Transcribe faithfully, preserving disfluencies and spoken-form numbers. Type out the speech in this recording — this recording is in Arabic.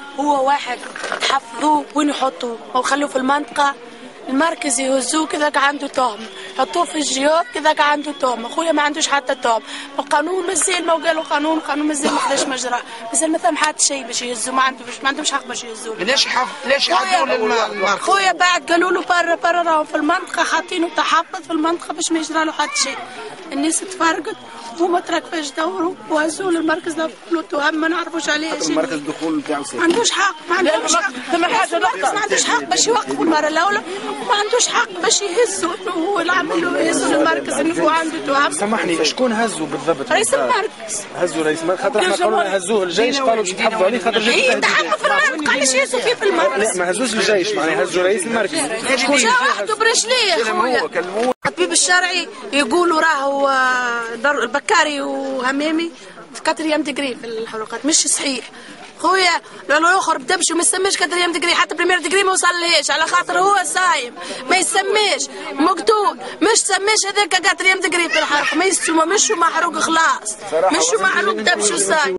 هو واحد تحفظوه وين يحطوه او خلوه في المنطقه المركز يهزوه كذا عنده تهم، حطوه في الجيوب كذا عنده تهم. اخويا ما عندوش حتى تهم، القانون مازال ما قالوا قانون قانون مازال ما خداش مجراه، مازال ما ثم حتى شيء باش يهزوه، ما عندوش ما عندهمش حق باش يهزوه. ليش حف ليش يحطوا للمركز؟ خويا بعد قالوا له برا برا راهو في المنطقه حاطينه تحفظ في المنطقه باش ما يجرى له حتى شيء. الناس تفرقت وما تركبش دوروا وهزوه للمركز له تهم ما نعرفوش عليه شيء. المركز الدخول نتاعو ما عندوش حق، ما عندوش حق، ثم حاجه نقطه ما عندوش حق باش يوقفوا المره الاولى، وما عندوش حق باش يهزوا انه هو اللي عمل له يهزوا للمركز انه هو عنده تهم. سامحني شكون هزوا بالضبط؟ رئيس المركز. هزوا رئيس المركز خاطر احنا قالوا هزوه الجيش قالوا باش يتحفظوا عليه خاطر جاي اي تحفظوا في المركز علاش يهزوا فيه في المركز؟ لا ما هزوش الجيش معناها هزوا رئيس المركز. شكون جا وحده برجليه يا خويا. الطبيب الشرعي يقولوا راهو البكاري وهمامي كاتريام ديجري في الحروقات مش صحيح خويا. الاخر بدا باش ما يسميش كاتريام ديجري حتى بريمير ديجري ما وصلهاش على خاطر هو صايم ما يسميش مقتول مش سميش هذاك كاتريام ديجري في الحرق ما يسمى مش محروق خلاص مش محروق دبش وصايم.